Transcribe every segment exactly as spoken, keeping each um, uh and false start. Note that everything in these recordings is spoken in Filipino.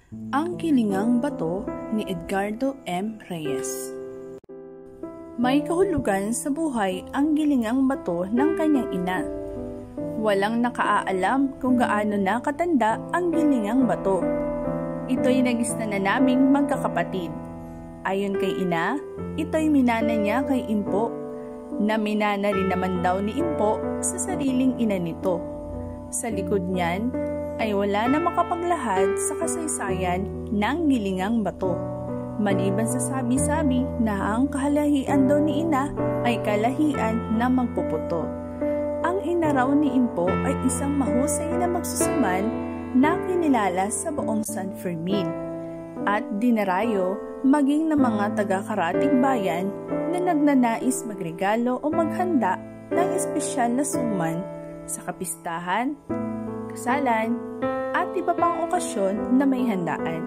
Ang Gilingang Bato ni Edgardo M. Reyes. May kahulugan sa buhay ang gilingang bato ng kanyang ina. Walang nakaalam kung gaano na katanda ang gilingang bato. Ito'y nagis na naming magkakapatid. Ayon kay ina, ito'y minana niya kay Impo, na minana rin naman daw ni Impo sa sariling ina nito. Sa likod niyan ay wala na makapaglahad sa kasaysayan ng gilingang bato. Maliban sa sabi-sabi na ang kahalahian daw ni ina ay kalahian na magpuputo. Ang ina raw ni Impo ay isang mahusay na magsusuman na kinilala sa buong San Fermin at dinarayo maging ng mga taga-Karatig Bayan na nagnanais magregalo o maghanda ng espesyal na suman sa kapistahan, kasalan, at iba pang okasyon na may handaan.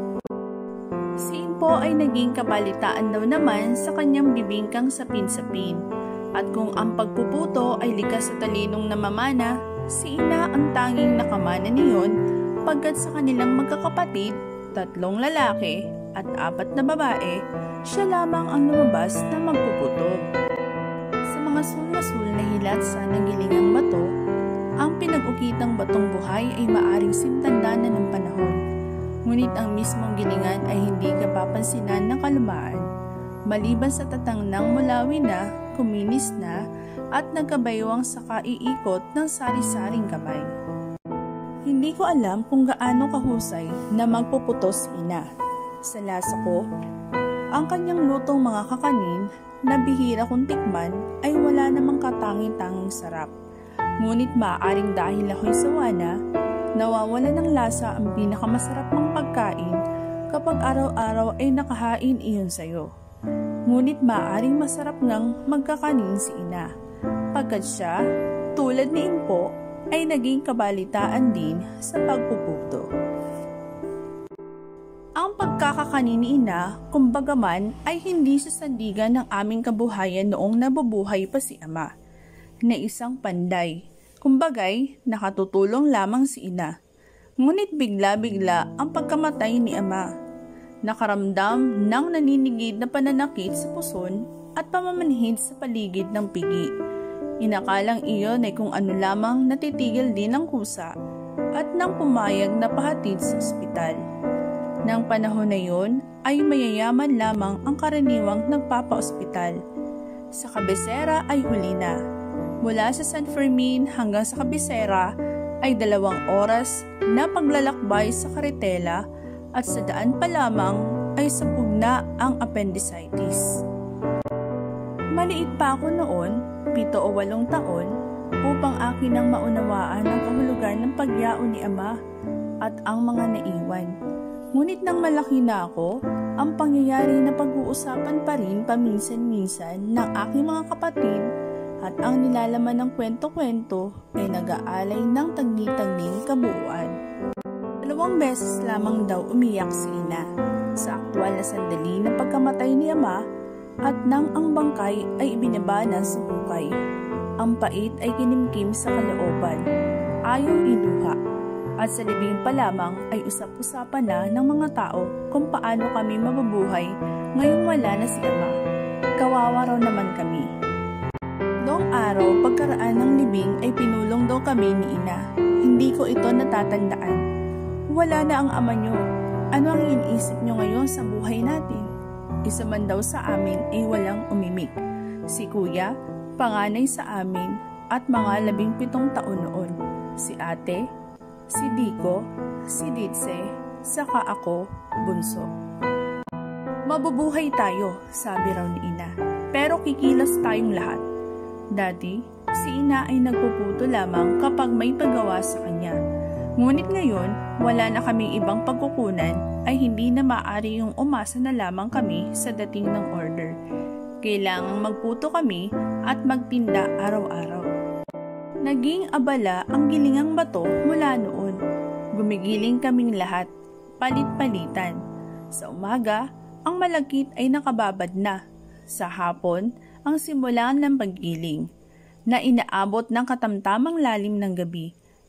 Si Impo ay naging kabalitaan daw naman sa kanyang bibingkang sapin-sapin, at kung ang pagpuputo ay likas sa talinong namamana, si ina ang tanging nakamana niyon pagkat sa kanilang magkakapatid, tatlong lalaki at apat na babae, siya lamang ang lumabas na magpuputo. Sa mga sul-sul na hilatsa ng gilingang bato, ang pinag-ukitang batong buhay ay maaring sintanda na ng panahon. Ngunit ang mismong gilingan ay hindi kapapansinan ng kalumaan, maliban sa tatang ng mulawi na, kuminis na, at nagkabaywang sa kaiikot ng sari-saring kamay. Hindi ko alam kung gaano kahusay na magpuputo si ina. Sa lasa ko, ang kanyang lutong mga kakanin na bihira kong tikman ay wala namang katanging-tanging sarap. Ngunit maaaring dahil ako'y sawana, nawawala ng lasa ang pinakamasarap mong pagkain kapag araw-araw ay nakahain iyon sa'yo. Ngunit maaaring masarap ngang magkakanin si ina, pagkat siya, tulad ni Impo, ay naging kabalitaan din sa pagpuputo. Ang pagkakakanin ni ina, kumbagaman, ay hindi sa sandigan ng aming kabuhayan noong nabubuhay pa si ama, na isang panday. Kumbagay, nakatutulong lamang si ina. Ngunit bigla-bigla ang pagkamatay ni ama. Nakaramdam ng naninigid na pananakit sa puson at pamamanhid sa paligid ng pigi. Inakalang iyon ay kung ano lamang natitigil din ng kusa at nang pumayag na pahatid sa ospital. Nang panahon na iyon ay mayayaman lamang ang karaniwang nagpapa-ospital. Sa kabisera ay huli na. Mula sa San Fermin hanggang sa kabisera ay dalawang oras na paglalakbay sa karetela at sa daan pa lamang ay sapug na ang appendicitis. Maliit pa ako noon, pito o walong taon, upang akin ang maunawaan ang kahulugan ng pagyaon ni ama at ang mga naiwan. Ngunit nang malaki na ako, ang pangyayari na pag-uusapan pa rin paminsan-minsan ng aking mga kapatid at ang nilalaman ng kwento-kwento ay nag-aalay ng tagni-tagning kabuuan. Dalawang beses lamang daw umiyak si ina, sa aktwal na sandali ng pagkamatay ni ama at nang ang bangkay ay ibinaba na sa hukay. Ang pait ay kinimkim sa kalooban, ayaw iluha, at sa libing pa lamang ay usap-usapan na ng mga tao kung paano kami mabubuhay ngayong wala na si ama. Kawawa raw naman kami. Noong araw, pagkaraan ng libing ay pinulong daw kami ni ina. Hindi ko ito natatandaan. Wala na ang ama nyo. Ano ang iniisip nyo ngayon sa buhay natin? Isa man daw sa amin ay walang umimik. Si kuya, panganay sa amin at mga labing pitong taon noon. Si ate, si Dico, si Ditse, saka ako, bunso. Mabubuhay tayo, sabi raw ni ina. Pero kikilos tayong lahat. Dati, si ina ay nagpuputo lamang kapag may paggawa sa kanya. Ngunit ngayon, wala na kaming ibang pagkukunan ay hindi na maaari yung umasa na lamang kami sa dating ng order. Kailangang magputo kami at magtinda araw-araw. Naging abala ang gilingang bato mula noon. Gumigiling kaming lahat, palit-palitan. Sa umaga, ang malagkit ay nakababad na. Sa hapon, ang simulan ng paggiling, na inaabot ng katamtamang lalim ng gabi,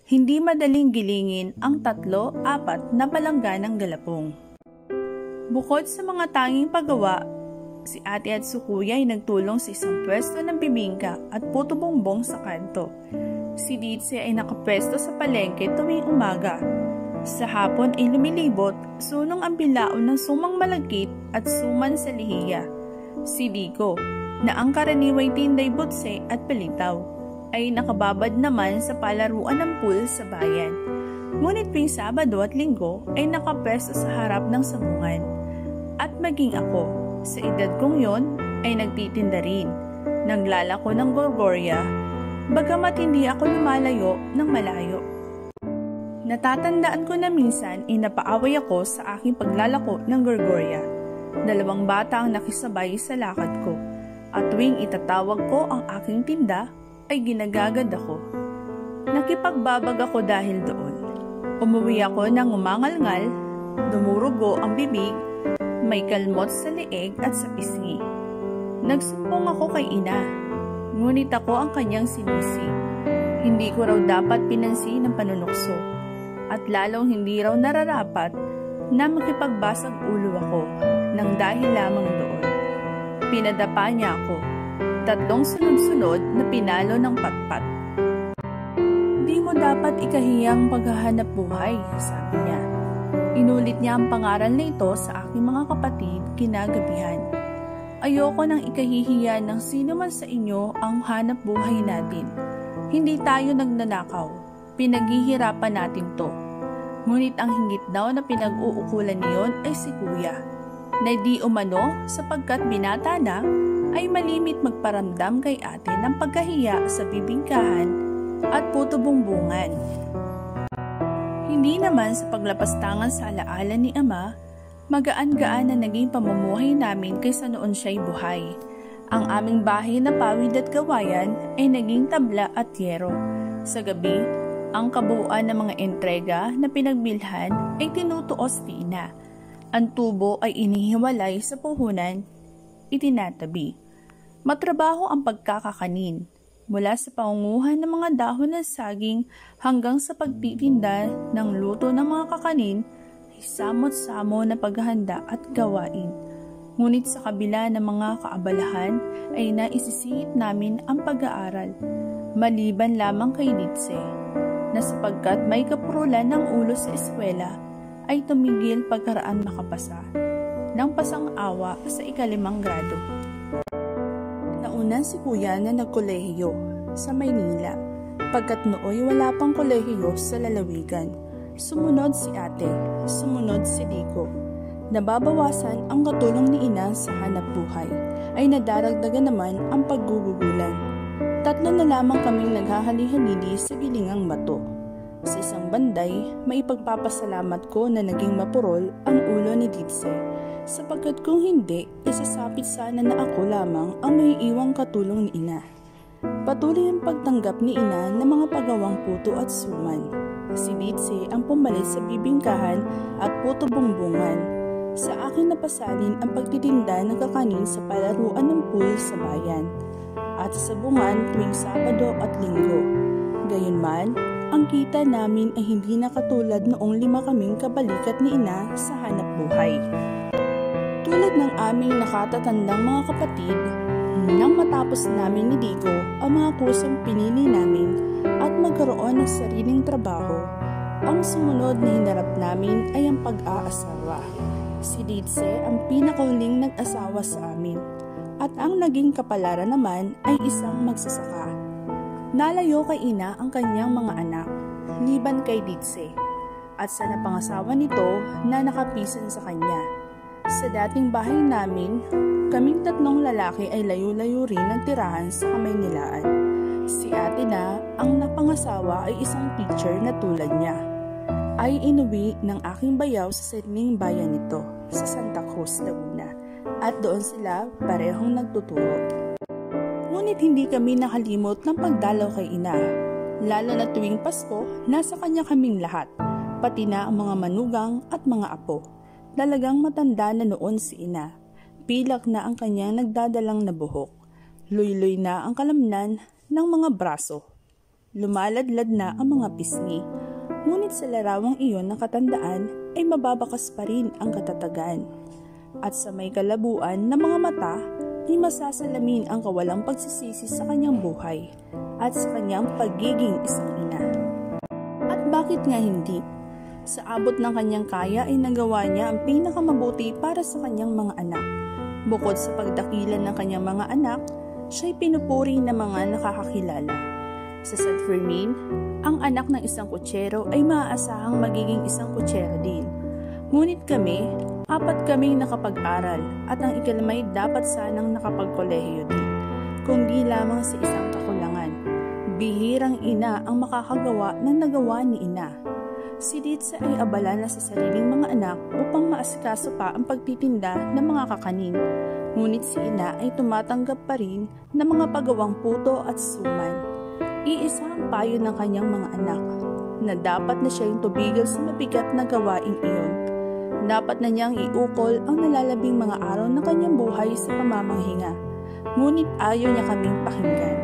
Hindi madaling gilingin ang tatlo, apat na palangganang galapong. Bukod sa mga tanging paggawa, si ate at si kuya ay nagtulong sa isang pwesto ng bibingka at puto bongbong sa kanto. Si Ditse ay nakapwesto sa palengke tuwing umaga. Sa hapon ay lumilibot, sunong ang bilaon ng sumang malagkit at suman sa lihiya. Si Dico, na ang karaniway tinday butse at palitaw, ay nakababad naman sa palaruan ng pool sa bayan. Ngunit tuwing Sabado at Linggo ay nakapwesto sa harap ng sabungan. At maging ako, sa edad kong yon, ay nagtitinda rin. Naglalako ng gorgorya, bagamat hindi ako lumalayo ng malayo. Natatandaan ko na minsan ay napaaway ako sa aking paglalako ng gorgorya. Dalawang bata ang nakisabay sa lakad ko, at tuwing itatawag ko ang aking tinda, ay ginagagad ako. Nakipagbabag ako dahil doon. Umuwi ako ng umangalngal, dumurugo ang bibig, may kalmot sa leeg at sa pisngi. Nagsumbong ako kay ina, ngunit ako ang kanyang sinisi. Hindi ko raw dapat pinansin ng panunukso, at lalong hindi raw nararapat na makipagbasag ulo ako nang dahil lamang doon. Pinadapa niya ako, tatlong sunod-sunod na pinalo ng patpat. Di mo dapat ikahiyang paghahanap buhay, sabi niya. Inulit niya ang pangaral na ito sa aking mga kapatid kinagabihan. Ayoko nang ikahihiya ng sino man sa inyo ang hanap buhay natin. Hindi tayo nagnanakaw, pinaghihirapan natin to. Ngunit ang hinggit daw na pinag-uukulan niyon ay si kuya, na di umano sapagkat binata na, ay malimit magparamdam kay ate ng pagkahiya sa bibingkahan at puto bumbungan. Hindi naman sa paglapastangan sa alaala ni ama, magaan-gaan na naging pamumuhay namin kaysa noon siya'y buhay. Ang aming bahay na pawid at gawayan ay naging tabla at yero. Sa gabi, ang kabuuan ng mga entrega na pinagbilhan ay tinutuos ni ina. Ang tubo ay inihiwalay sa puhunan, itinatabi. Matrabaho ang pagkakakanin, mula sa pangunguhan ng mga dahon ng saging hanggang sa pagtitinda ng luto ng mga kakanin, ay samot-samo na paghahanda at gawain. Ngunit sa kabila ng mga kaabalahan ay naisisingit namin ang pag-aaral, maliban lamang kay Ditse, na sapagkat may kapurulan ng ulo sa eskwela, ay tumigil pagkaraan makapasa ng pasang-awa sa ikalimang grado. Nauna si kuya na nagkolehiyo sa Maynila, pagkat nooy wala pang kolehiyo sa lalawigan. Sumunod si ate, sumunod si Dico. Nababawasan ang katulong ni ina sa hanap buhay, ay nadaragdagan naman ang paggugugulan. Tatlo na lamang kaming naghahali-halili sa gilingang bato. Sa isang banday, may ipagpapasalamat ko na naging mapurol ang ulo ni Ditse, sapagkat kung hindi, isasapit sana na ako lamang ang may iwang katulong ni ina. Patuloy ang pagtanggap ni ina ng mga pagawang puto at suman. Si Ditse ang pumalit sa bibingkahan at puto bumbungan. Sa akin napasalin ang pagtitinda ng kakanin sa palaruan ng pool sa bayan, at sa sabungan tuwing Sabado at Linggo. Gayunman, ang kita namin ay hindi na katulad noong lima kaming kabalikat ni ina sa hanap buhay. Tulad ng aming nakatatandang mga kapatid, nang matapos namin ni Dico ang mga kursong pinili namin at magkaroon ng sariling trabaho, ang sumunod na hinarap namin ay ang pag-aasawa. Si Ditse ang pinakahuling nag-asawa sa amin, at ang naging kapalaran naman ay isang magsasaka. Nalayo kay ina ang kanyang mga anak, liban kay Ditse, at sa napangasawa nito na nakapisan sa kanya. Sa dating bahay namin, kaming tatlong lalaki ay layo-layo rin ang tirahan sa Kamaynilaan. Si ate na, ang napangasawa ay isang teacher na tulad niya, ay inuwi ng aking bayaw sa sariling bayan nito, sa Santa Cruz, Laguna, at doon sila parehong nagtuturo. Ngunit hindi kami nakalimot ng pagdalaw kay ina, lalo na tuwing Pasko, nasa kanya kaming lahat, pati na ang mga manugang at mga apo. Talagang matanda na noon si ina, pilak na ang kanyang nagdadalang na buhok, luy-luy na ang kalamnan ng mga braso. lumaladlad na ang mga pisngi. Ngunit sa larawang iyon ng katandaan ay mababakas pa rin ang katatagan. At sa may kalabuan ng mga mata ay masasalamin ang kawalang pagsisisi sa kanyang buhay at sa kanyang pagiging isang ina. At bakit nga hindi? Sa abot ng kanyang kaya ay nagawa niya ang pinakamabuti para sa kanyang mga anak. Bukod sa pagdakilan ng kanyang mga anak, siya'y pinupuri ng mga nakakakilala. Sa San Fermin, ang anak ng isang kutsero ay maaasahang magiging isang kutsero din. Ngunit kami, apat kaming nakapag-aral at ang ikalimay dapat sanang nakapagkolehiyo din, kundi lamang sa isang kakulangan. Bihirang ina ang makakagawa ng nagawa ni ina. Si Ritza ay abala na sa sariling mga anak upang maasikaso pa ang pagtitinda ng mga kakanin. Ngunit si ina ay tumatanggap pa rin ng mga pagawang puto at suman. Iisa ang payo ng kanyang mga anak na dapat na siya yung tubigil sa mabigat na gawaing iyon. Dapat na niyang iukol ang nalalabing mga araw ng kanyang buhay sa pamamanghinga. Ngunit ayaw niya kaming pakinggan.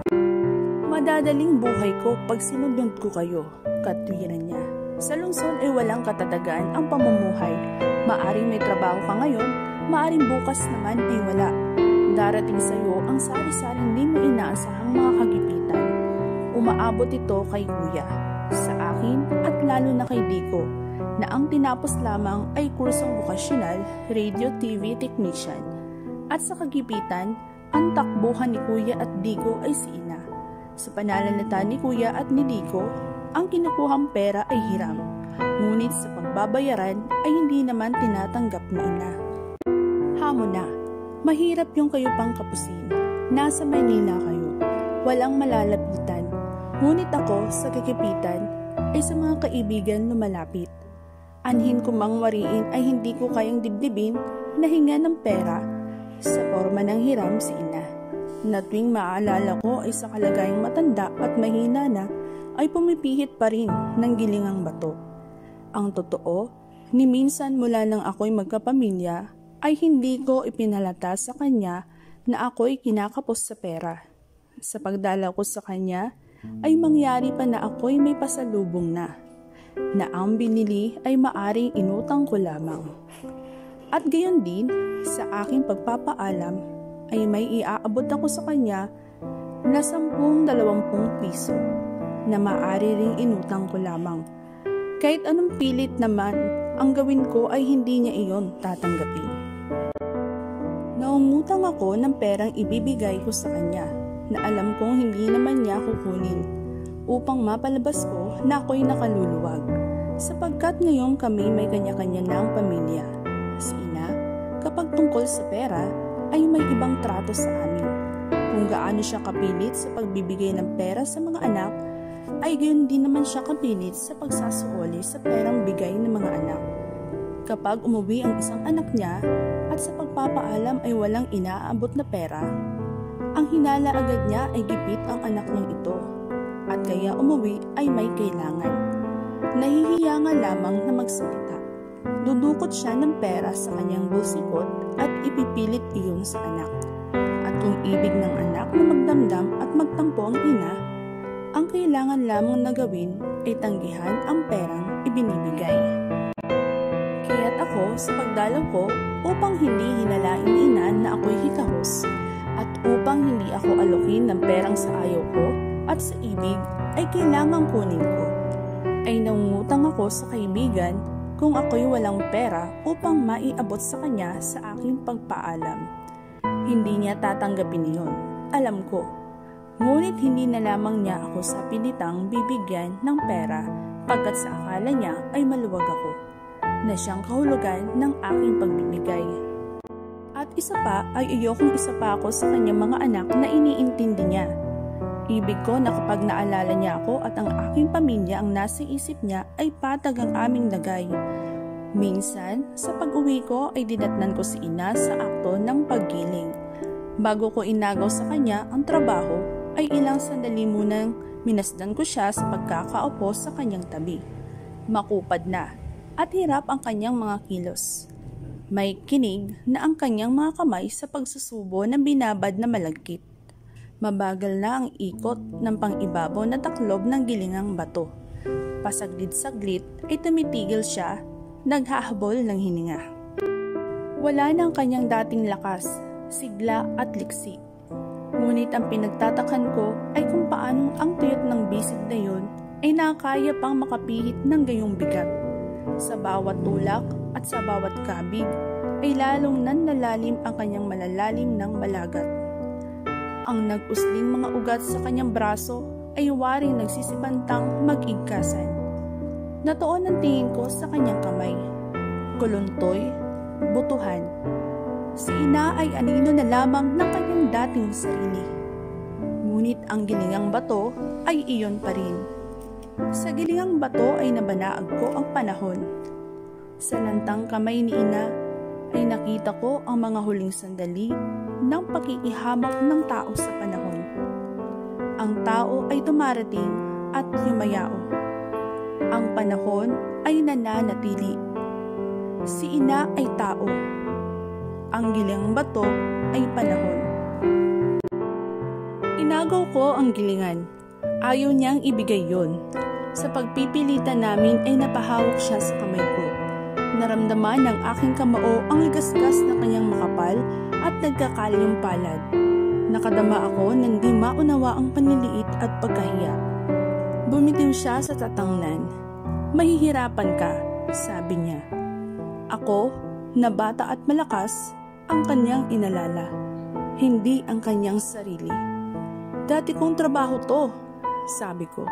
Madadaling buhay ko pag sinunod ko kayo, katwiran niya. Sa lungsod ay walang katatagan ang pamumuhay. Maaring may trabaho ka ngayon, maaring bukas naman ay wala. Darating sa iyo ang sari-saring di mo inaasahang mga kagipitan. Umaabot ito kay Kuya, sa akin at lalo na kay Dico, na ang tinapos lamang ay kursong vocational radio T V technician. At sa kagipitan, ang takbuhan ni Kuya at Dico ay si ina. Sa pananalita ni Kuya at ni Dico, ang kinukuhang pera ay hiram, ngunit sa pagbabayaran ay hindi naman tinatanggap ni ina. Hamon na, mahirap yung kayo pang kapusin. Nasa Manila kayo, walang malalapitan. Ngunit ako sa kakipitan ay sa mga kaibigan lumalapit. Anhin ko mang wariin ay hindi ko kayang dibdibin na hinga ng pera sa forma ng hiram si ina. Na tuwing maaalala ko ay sa kalagayang matanda at mahina na, ay pumipihit pa rin ng gilingang bato. Ang totoo, ni minsan mula nang ako'y magkapamilya, ay hindi ko ipinalata sa kanya na ako'y kinakapos sa pera. Sa pagdalaw ko sa kanya, ay mangyari pa na ako'y may pasalubong na, na ang binili ay maaring inutang ko lamang. At gayon din, sa aking pagpapaalam, ay may iaabot ako sa kanya na sampung dalawampung piso. Na maaari ring inutang ko lamang. Kahit anong pilit naman, ang gawin ko ay hindi niya iyon tatanggapin. Naungutang ako ng perang ibibigay ko sa kanya, na alam kong hindi naman niya kukunin, upang mapalabas ko na ako'y nakaluluwag, sapagkat ngayon kami may kanya-kanya na ang pamilya. Si ina, kapag tungkol sa pera, ay may ibang trato sa amin. Kung gaano siya kapilit sa pagbibigay ng pera sa mga anak, ay gayon din naman siya kapilit sa pagsasuoli sa perang bigay ng mga anak. Kapag umuwi ang isang anak niya at sa pagpapaalam ay walang inaabot na pera, ang hinala agad niya ay gipit ang anak niyang ito at kaya umuwi ay may kailangan. Nahihiya nga lamang na magsalita. Dudukot siya ng pera sa kanyang bulsikot at ipipilit iyon sa anak. At kung ibig ng anak na magdamdam at magtampo ang ina, ang kailangan lamang na gawin ay tanggihan ang perang ibinibigay. Kaya't ako sa pagdalaw ko upang hindi hinalain ni ina na ako'y hikahos at upang hindi ako alokin ng perang sa ayaw ko at sa ibig ay kailangang kunin ko. Ay nangungutang ako sa kaibigan kung ako'y walang pera upang maiabot sa kanya sa aking pagpaalam. Hindi niya tatanggapin iyon, alam ko. Ngunit hindi na lamang niya ako sa pilitang bibigyan ng pera pagkat sa akala niya ay maluwag ako, na siyang kahulugan ng aking pagbibigay. At isa pa ay iyokong isa pa ako sa kanyang mga anak na iniintindi niya. Ibig ko na kapag naalala niya ako at ang aking pamilya ang nasa isip niya ay patag ang aming lagay. Minsan, sa pag-uwi ko ay dinatnan ko si ina sa akto ng paggiling. Bago ko inagaw sa kanya ang trabaho, ay ilang sandali munang minasdan ko siya sa pagkakaupo sa kanyang tabi. Makupad na at hirap ang kanyang mga kilos. May kinig na ang kanyang mga kamay sa pagsusubo ng binabad na malagkit. Mabagal na ang ikot ng pang-ibabaw na taklob ng gilingang bato. Pasaglit-saglit ay tumitigil siya, naghahabol ng hininga. Wala na ang kanyang dating lakas, sigla at liksi. Ngunit ang pinagtatakan ko ay kung paanong ang tuyot ng bisig na yun ay nakakaya pang makapihit ng gayong bigat. Sa bawat tulak at sa bawat kabig ay lalong nanlalalim ang kanyang malalalim ng balagat. Ang nag-usling mga ugat sa kanyang braso ay waring nagsisipantang mag-igkasan. Natuon ang tingin ko sa kanyang kamay. Kuluntoy, butuhan. Si ina ay anino na lamang ng kanyang dating sarili. Ngunit ang gilingang bato ay iyon pa rin. Sa gilingang bato ay nabanaag ko ang panahon. Sa lantang kamay ni ina ay nakita ko ang mga huling sandali ng pakikihamok ng tao sa panahon. Ang tao ay dumarating at yumayao. Ang panahon ay nananatili. Si ina ay tao. Ang gilingang bato ay panahon. Inagaw ko ang gilingan. Ayaw niyang ibigay yon. Sa pagpipilitan namin ay napahawak siya sa kamay ko. Naramdaman ng aking kamao ang ligasgas na kanyang makapal at nagkakalyong palad. Nakadama ako nang di maunawa ang panliliit at pagkahiya. Bumitiw siya sa tatangnan. Mahihirapan ka, sabi niya. Ako, na bata at malakas, ang kanyang inalala, hindi ang kanyang sarili. Dati kong trabaho to, sabi ko.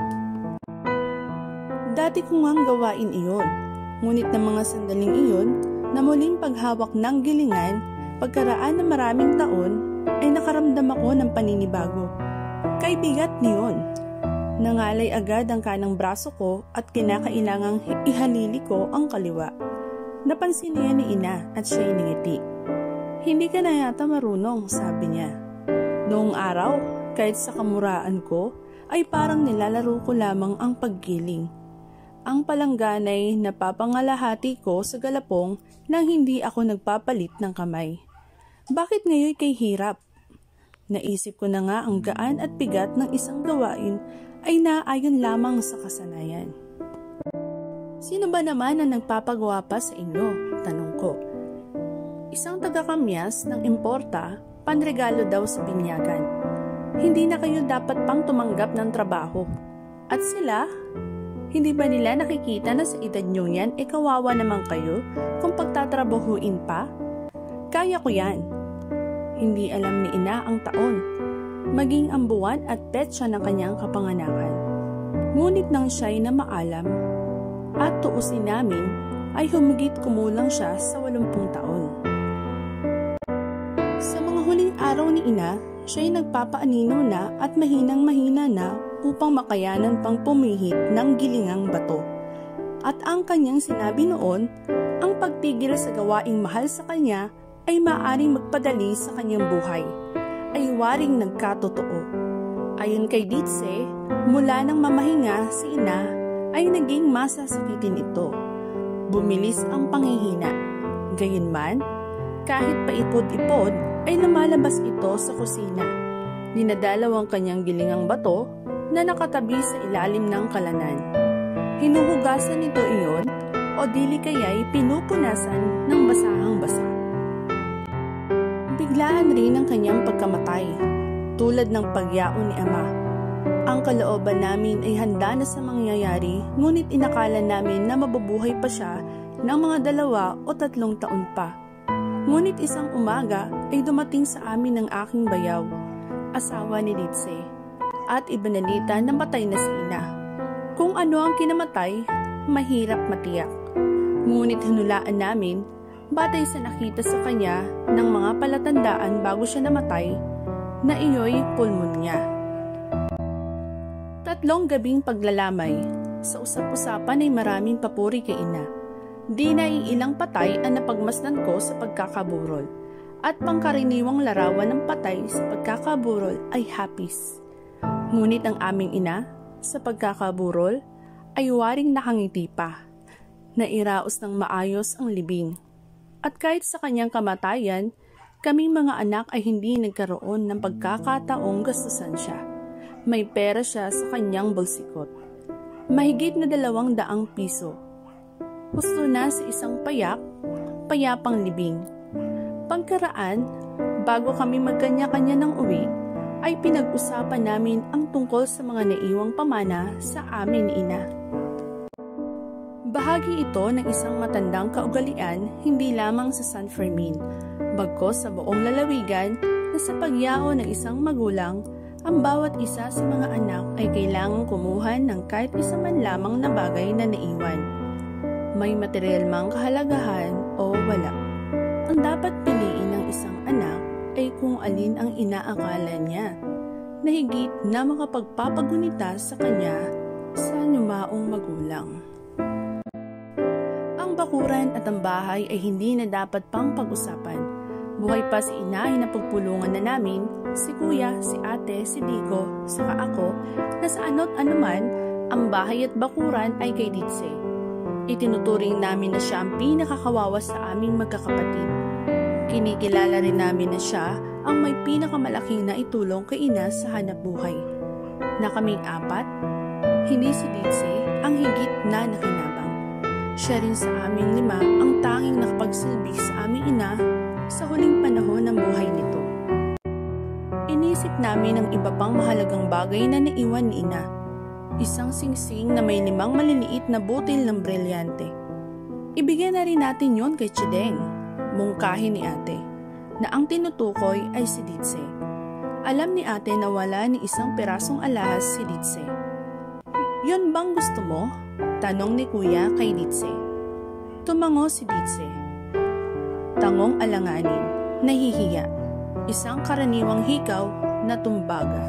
Dati ko ngang gawain iyon, ngunit ng mga sandaling iyon na muling paghawak ng gilingan, pagkaraan ng maraming taon, ay nakaramdam ako ng paninibago. Kay bigat niyon. Nangalay agad ang kanang braso ko at kinakailangang ihalili ko ang kaliwa. Napansin niya ni ina at siya'y ningiti. Hindi ka na yata marunong, sabi niya. Noong araw, kahit sa kamuraan ko, ay parang nilalaro ko lamang ang paggiling. Ang palangganay na papangalahati ko sa galapong nang hindi ako nagpapalit ng kamay. Bakit ngayon kay hirap? Naisip ko na nga ang gaan at bigat ng isang gawain ay naayon lamang sa kasanayan. Sino ba naman ang nagpapagawa pa sa inyo? Tanong ko. Isang taga-kamyas ng importa, panregalo daw sa binyagan. Hindi na kayo dapat pang tumanggap ng trabaho. At sila? Hindi ba nila nakikita na sa edad nyo yan e kawawa naman kayo kung pagtatrabahuin pa? Kaya ko yan. Hindi alam ni ina ang taon, maging ang buwan at petsa ng kanyang kapanganakan. Ngunit nang siya'y na maalam at tuusin namin ay humigit kumulang siya sa walumpung taon. Sa mga huling araw ni ina, siya'y nagpapaanino na at mahinang-mahina na upang makayanan pang pumihit ng gilingang bato. At ang kanyang sinabi noon, ang pagtigil sa gawaing mahal sa kanya ay maaaring magpadali sa kanyang buhay, ay waring nagkatotoo. Ayon kay Ditse, mula nang mamahinga si ina ay naging masasakitin ito. Bumilis ang panghihina. Gayunman, kahit paipod-ipod ay lumalabas ito sa kusina. Dinadalaw ang kanyang gilingang bato na nakatabi sa ilalim ng kalanan. Hinuhugasan nito iyon o dili kaya'y pinupunasan ng basahang basa. Biglaan rin ang kanyang pagkamatay, tulad ng pagyaon ni ama. Ang kalooban namin ay handa na sa mangyayari, ngunit inakala namin na mabubuhay pa siya ng mga dalawa o tatlong taon pa. Ngunit isang umaga ay dumating sa amin ng aking bayaw, asawa ni Ditse, at ibinalita na matay na si ina. Kung ano ang kinamatay, mahirap matiyak. Ngunit hinulaan namin, batay sa nakita sa kanya ng mga palatandaan bago siya namatay, na iyo'y pulmonya. Tatlong gabing paglalamay, sa usap-usapan ay maraming papuri kay ina. Di na iilang patay ang napagmasdan ko sa pagkakaburol, at pangkaraniwang larawan ng patay sa pagkakaburol ay hapis. Ngunit ang aming ina, sa pagkakaburol, ay waring nakangiti pa. Nairaos ng maayos ang libing. At kahit sa kanyang kamatayan, Kaming mga anak ay hindi nagkaroon ng pagkakataong gastusan siya. May pera siya sa kanyang bolsikot. Mahigit na dalawang daang piso. Husto na sa isang payak, payapang libing. Pagkaraan, bago kami magkanya-kanya ng uwi, ay pinag-usapan namin ang tungkol sa mga naiwang pamana sa amin ni ina. Bahagi ito ng isang matandang kaugalian hindi lamang sa San Fermin, bagkus sa buong lalawigan na sa pagyao ng isang magulang, ang bawat isa sa mga anak ay kailangang kumuha ng kahit isa man lamang na bagay na naiwan. May material mang kahalagahan o wala. Ang dapat piliin ng isang anak ay kung alin ang inaakala niya na higit na makapagpapagunita sa kanya sa yumaong magulang. Ang bakuran at ang bahay ay hindi na dapat pang pag-usapan. Buhay pa si ina ay napagpulungan na namin, si kuya, si ate, si Dico, saka ako, na sa ano't anuman, ang bahay at bakuran ay kay Ditse. Itinuturing namin na siya ang pinakakawawa sa aming magkakapatid. Kinikilala rin namin na siya ang may pinakamalaking naitulong kay ina sa hanap buhay. Na kaming apat, hindi si Ditse ang higit na nakinabang. Siya rin sa aming lima ang tanging nakapagsilbi sa aming ina sa huling panahon ng buhay nito. Inisip namin ang iba pang mahalagang bagay na naiwan ni ina. Isang singsing na may limang maliliit na butil ng brilyante. Ibigyan na rin natin yon kay Chideng, mungkahi ni ate, na ang tinutukoy ay si Ditse. Alam ni ate na wala ni isang pirasong alahas si Ditse. Yon bang gusto mo? Tanong ni kuya kay Ditse. Tumango si Ditse. Tangong alanganin, nahihiya, isang karaniwang hikaw na tumbaga.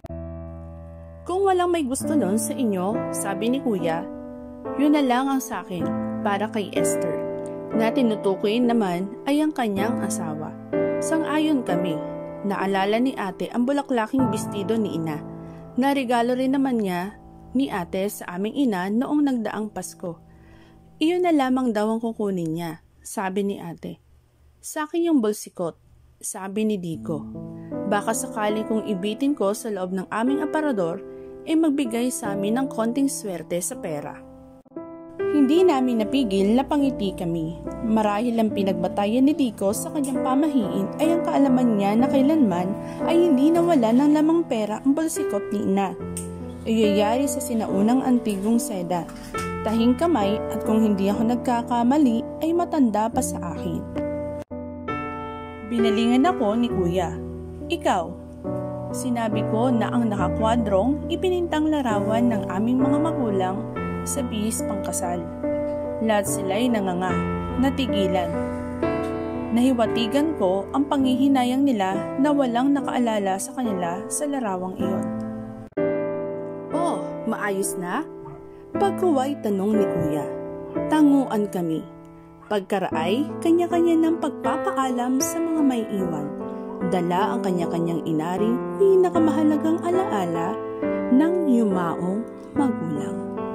Kung walang may gusto nun sa inyo, sabi ni kuya, yun na lang ang sakin para kay Esther, na tinutukoyin naman ay ang kanyang asawa. Sang-ayon kami, naalala ni ate ang bulaklaking bistido ni ina, na regalo rin naman niya ni ate sa aming ina noong nagdaang Pasko. Iyon na lamang daw ang kukunin niya, sabi ni ate. Sa akin yung bolsikot, sabi ni Dico. Baka sakaling kung ibitin ko sa loob ng aming aparador, ay magbigay sa amin ng konting swerte sa pera. Hindi namin napigil na pangiti kami. Marahil ang pinagbatayan ni Dico sa kanyang pamahiin ay ang kaalaman niya na kailanman ay hindi nawala ng lamang pera ang bolsikot ni ina. Iyayari sa sinaunang antigong seda. Tahing kamay at kung hindi ako nagkakamali ay matanda pa sa akin. Binalingan ako ni kuya. Ikaw, sinabi ko na ang nakakwadrong ipinintang larawan ng aming mga magulang sa bihis pangkasal. Lahat sila'y nanganga, natigilan. Nahiwatigan ko ang panghihinayang nila na walang nakaalala sa kanila sa larawang iyon. Oh, maayos na? Pagkuway tanong ni kuya. Tanguan kami. Pagkaraay, kanya-kanya ng pagpapaalam sa mga may iwan. Dala ang kanya-kanyang inaring pinakamahalagang alaala ng yumaong magulang.